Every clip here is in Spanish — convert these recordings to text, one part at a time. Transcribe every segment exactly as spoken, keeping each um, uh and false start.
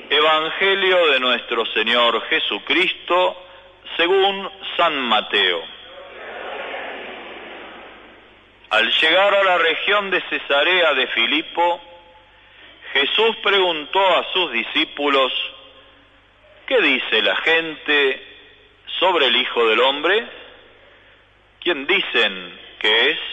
Evangelio de nuestro Señor Jesucristo según San Mateo. Al llegar a la región de Cesarea de Filipo, Jesús preguntó a sus discípulos: ¿qué dice la gente sobre el Hijo del Hombre? ¿Quién dicen que es?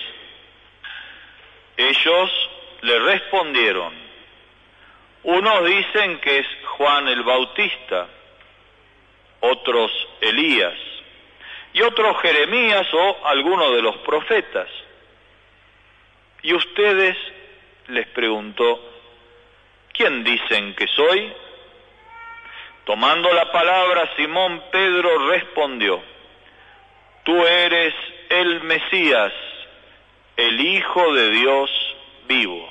Ellos le respondieron: unos dicen que es Juan el Bautista, otros Elías, y otros Jeremías o alguno de los profetas. ¿Y ustedes? Les preguntó, ¿quién dicen que soy? Tomando la palabra, Simón Pedro respondió: tú eres el Mesías, el Hijo de Dios vivo.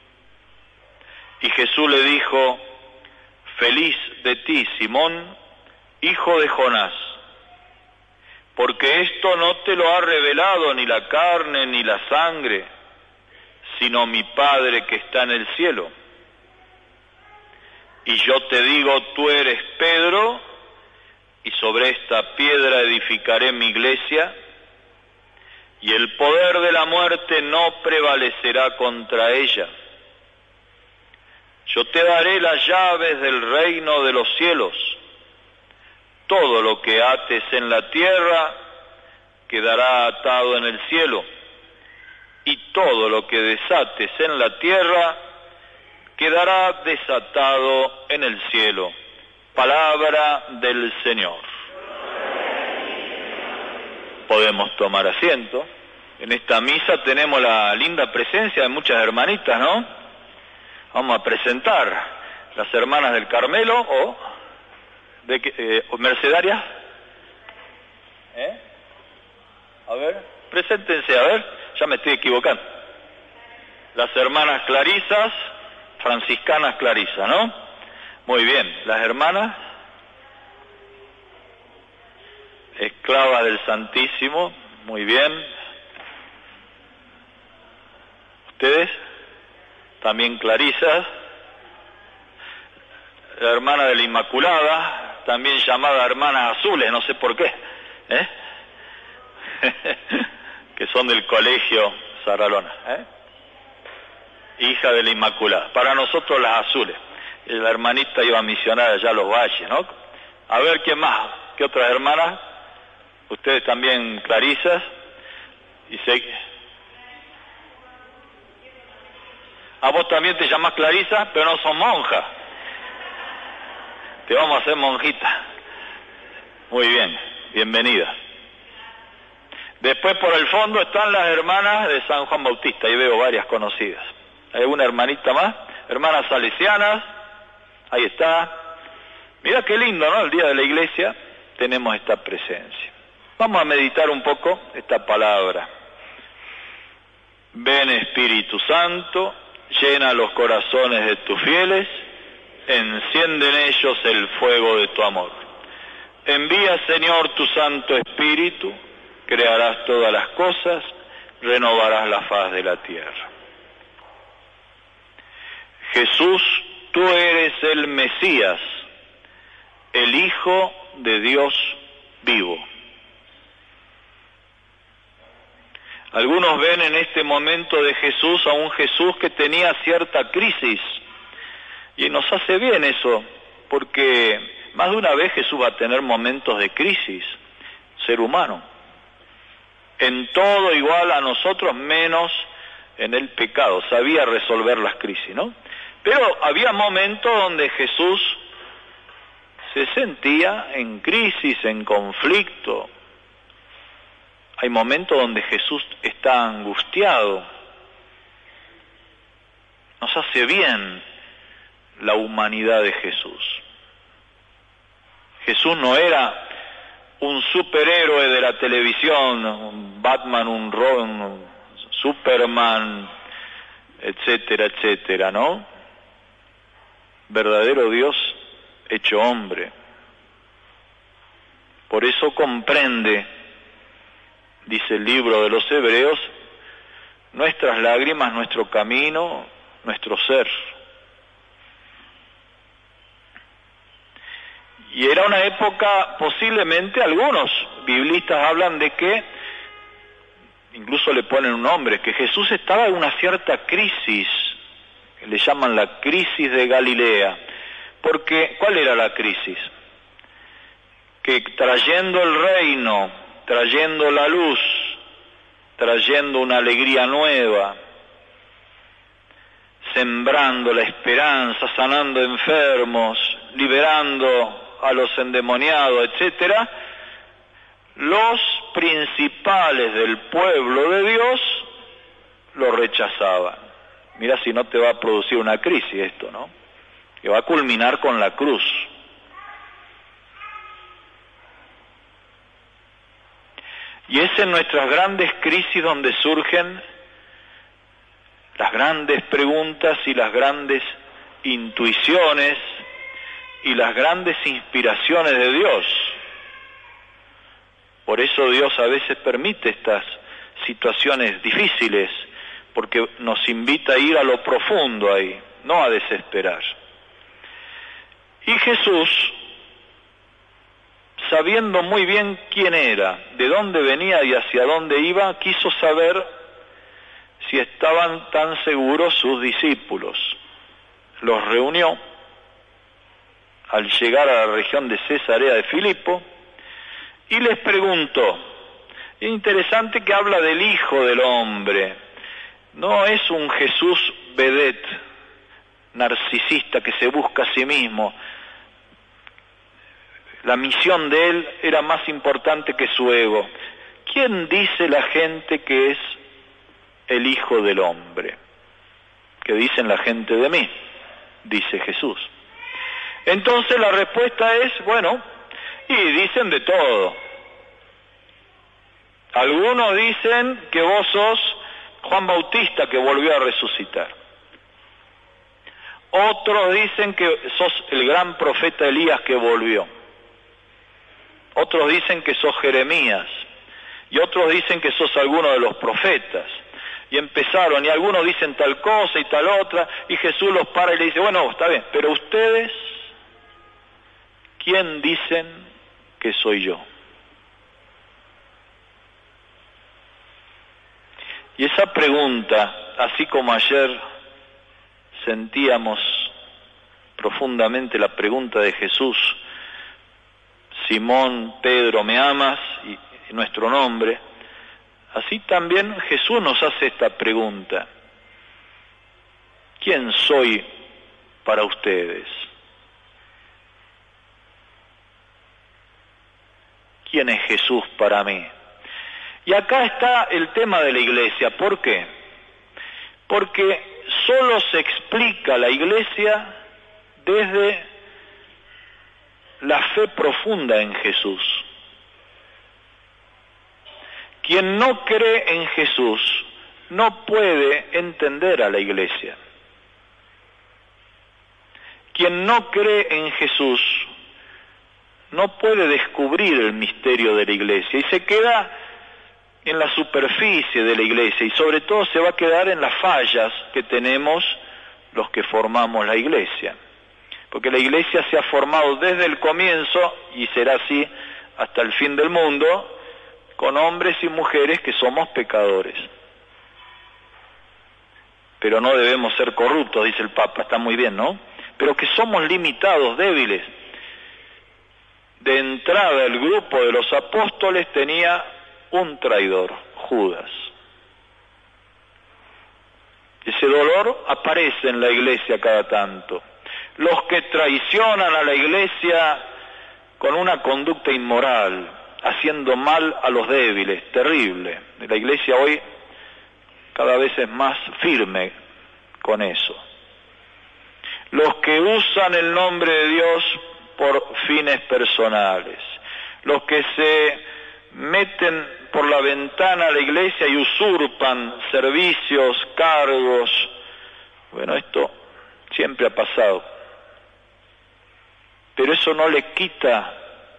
Y Jesús le dijo: feliz de ti, Simón, hijo de Jonás, porque esto no te lo ha revelado ni la carne ni la sangre, sino mi Padre que está en el cielo. Y yo te digo, tú eres Pedro, y sobre esta piedra edificaré mi iglesia, y el poder de la muerte no prevalecerá contra ella. Yo te daré las llaves del reino de los cielos. Todo lo que ates en la tierra quedará atado en el cielo, y todo lo que desates en la tierra quedará desatado en el cielo. Palabra del Señor. Podemos tomar asiento. En esta misa tenemos la linda presencia de muchas hermanitas, ¿no? Vamos a presentar las hermanas del Carmelo o de eh, mercedarias. ¿Eh? A ver, preséntense, a ver, ya me estoy equivocando. Las hermanas Clarisas, franciscanas Clarisa, ¿no? Muy bien, las hermanas esclavas del Santísimo, muy bien. ¿Ustedes? También Clarisas. La hermana de la Inmaculada, también llamada hermanas azules, no sé por qué, ¿eh? que son del colegio Saralona, ¿eh? Hija de la Inmaculada, para nosotros las azules. La hermanita iba a misionar allá a los valles, ¿no? A ver, ¿quién más? ¿Qué otras hermanas? Ustedes también Clarisas. Y se... A vos también te llamás Clarisa, pero no sos monja. Te vamos a hacer monjita. Muy bien, bienvenida. Después por el fondo están las hermanas de San Juan Bautista, ahí veo varias conocidas. ¿Hay una hermanita más? Hermanas salesianas, ahí está. Mira qué lindo, ¿no? El día de la iglesia tenemos esta presencia. Vamos a meditar un poco esta palabra. Ven Espíritu Santo, llena los corazones de tus fieles, enciende en ellos el fuego de tu amor. Envía, Señor, tu Santo Espíritu, crearás todas las cosas, renovarás la faz de la tierra. Jesús, tú eres el Mesías, el Hijo de Dios vivo. Algunos ven en este momento de Jesús a un Jesús que tenía cierta crisis, y nos hace bien eso, porque más de una vez Jesús va a tener momentos de crisis, ser humano. En todo igual a nosotros, menos en el pecado, sabía resolver las crisis, ¿no? Pero había momentos donde Jesús se sentía en crisis, en conflicto. Hay momentos donde Jesús está angustiado. Nos hace bien la humanidad de Jesús. Jesús no era un superhéroe de la televisión, un Batman, un Ron, un Superman, etcétera, etcétera, ¿no? Verdadero Dios hecho hombre. Por eso comprende, dice el libro de los Hebreos, nuestras lágrimas, nuestro camino, nuestro ser. Y era una época, posiblemente algunos biblistas hablan de que, incluso le ponen un nombre, que Jesús estaba en una cierta crisis, que le llaman la crisis de Galilea. Porque, ¿cuál era la crisis? Que trayendo el reino, trayendo la luz, trayendo una alegría nueva, sembrando la esperanza, sanando enfermos, liberando a los endemoniados, etcétera, los principales del pueblo de Dios lo rechazaban. Mira si no te va a producir una crisis esto, ¿no? Que va a culminar con la cruz. Y es en nuestras grandes crisis donde surgen las grandes preguntas y las grandes intuiciones y las grandes inspiraciones de Dios. Por eso Dios a veces permite estas situaciones difíciles, porque nos invita a ir a lo profundo ahí, no a desesperar. Y Jesús, sabiendo muy bien quién era, de dónde venía y hacia dónde iba, quiso saber si estaban tan seguros sus discípulos. Los reunió al llegar a la región de Cesarea de Filipo y les preguntó. Es interesante que habla del Hijo del Hombre. No es un Jesús vedette, narcisista que se busca a sí mismo. La misión de él era más importante que su ego. ¿Quién dice la gente que es el Hijo del Hombre? ¿Qué dicen la gente de mí? Dice Jesús. Entonces la respuesta es, bueno, y dicen de todo. Algunos dicen que vos sos Juan Bautista que volvió a resucitar. Otros dicen que sos el gran profeta Elías que volvió. Otros dicen que sos Jeremías. Y otros dicen que sos alguno de los profetas. Y empezaron, y algunos dicen tal cosa y tal otra, y Jesús los para y le dice, bueno, está bien, pero ustedes, ¿quién dicen que soy yo? Y esa pregunta, así como ayer sentíamos profundamente la pregunta de Jesús, Simón, Pedro, ¿me amas? Y, y nuestro nombre, así también Jesús nos hace esta pregunta. ¿Quién soy para ustedes? ¿Quién es Jesús para mí? Y acá está el tema de la iglesia. ¿Por qué? Porque solo se explica la iglesia desde la fe profunda en Jesús. Quien no cree en Jesús no puede entender a la iglesia. Quien no cree en Jesús no puede descubrir el misterio de la iglesia y se queda en la superficie de la iglesia y sobre todo se va a quedar en las fallas que tenemos los que formamos la iglesia. Porque la iglesia se ha formado desde el comienzo y será así hasta el fin del mundo, con hombres y mujeres que somos pecadores. Pero no debemos ser corruptos, dice el Papa, está muy bien, ¿no? Pero que somos limitados, débiles. De entrada el grupo de los apóstoles tenía un traidor, Judas. Ese dolor aparece en la iglesia cada tanto. Los que traicionan a la iglesia con una conducta inmoral, haciendo mal a los débiles, terrible. La iglesia hoy cada vez es más firme con eso. Los que usan el nombre de Dios por fines personales, los que se meten por la ventana a la iglesia y usurpan servicios, cargos. Bueno, esto siempre ha pasado. Pero eso no le quita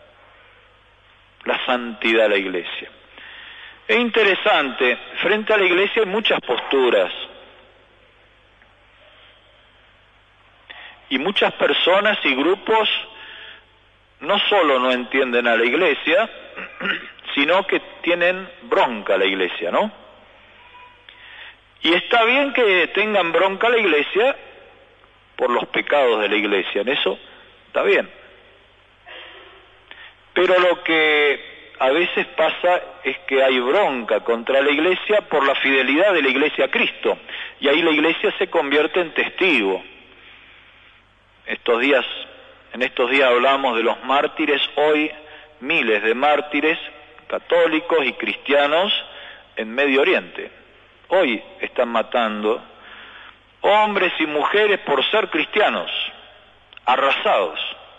la santidad a la iglesia. Es interesante, frente a la iglesia hay muchas posturas. Y muchas personas y grupos no solo no entienden a la Iglesia, sino que tienen bronca a la Iglesia, ¿no? Y está bien que tengan bronca a la Iglesia por los pecados de la Iglesia, en eso está bien. Pero lo que a veces pasa es que hay bronca contra la Iglesia por la fidelidad de la Iglesia a Cristo, y ahí la Iglesia se convierte en testigo. Estos días, en estos días hablamos de los mártires, hoy miles de mártires católicos y cristianos en Medio Oriente. Hoy están matando hombres y mujeres por ser cristianos, arrasados.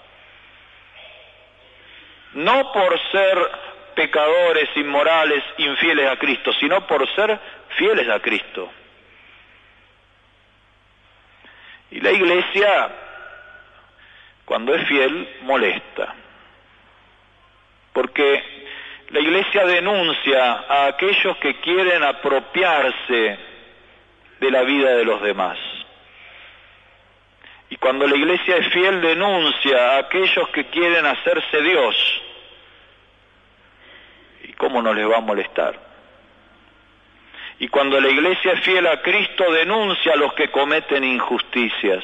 No por ser pecadores, inmorales, infieles a Cristo, sino por ser fieles a Cristo. Y la Iglesia, cuando es fiel, molesta. Porque la Iglesia denuncia a aquellos que quieren apropiarse de la vida de los demás. Y cuando la Iglesia es fiel, denuncia a aquellos que quieren hacerse Dios. ¿Y cómo no les va a molestar? Y cuando la Iglesia es fiel a Cristo, denuncia a los que cometen injusticias.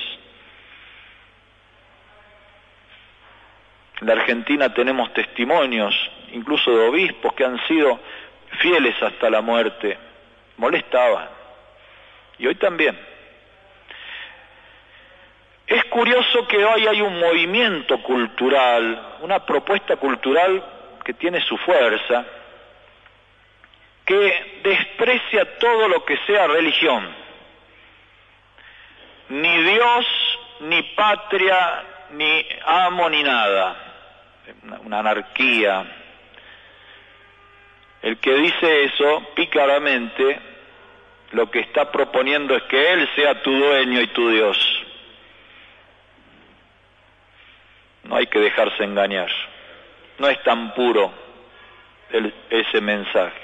En la Argentina tenemos testimonios, incluso de obispos que han sido fieles hasta la muerte. Molestaban. Y hoy también. Es curioso que hoy hay un movimiento cultural, una propuesta cultural que tiene su fuerza, que desprecia todo lo que sea religión. Ni Dios, ni patria, ni amo, ni nada. Una, una anarquía. El que dice eso, pícaramente, lo que está proponiendo es que Él sea tu dueño y tu Dios. No hay que dejarse engañar. No es tan puro el, ese mensaje.